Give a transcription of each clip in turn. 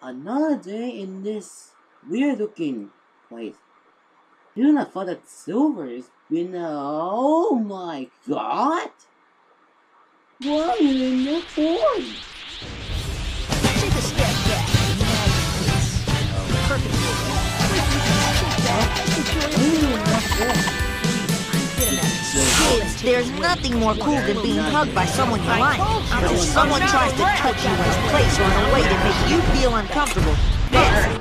another day in this weird looking place. Who'd have thought that silver has been oh my god! Why in the coin? Take a step back. Perfect. Kids, there's nothing more cool than being hugged by someone you like. But if someone tries to touch you in a place or in a way to make you feel uncomfortable, that's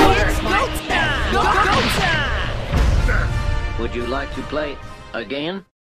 Would you like to play again?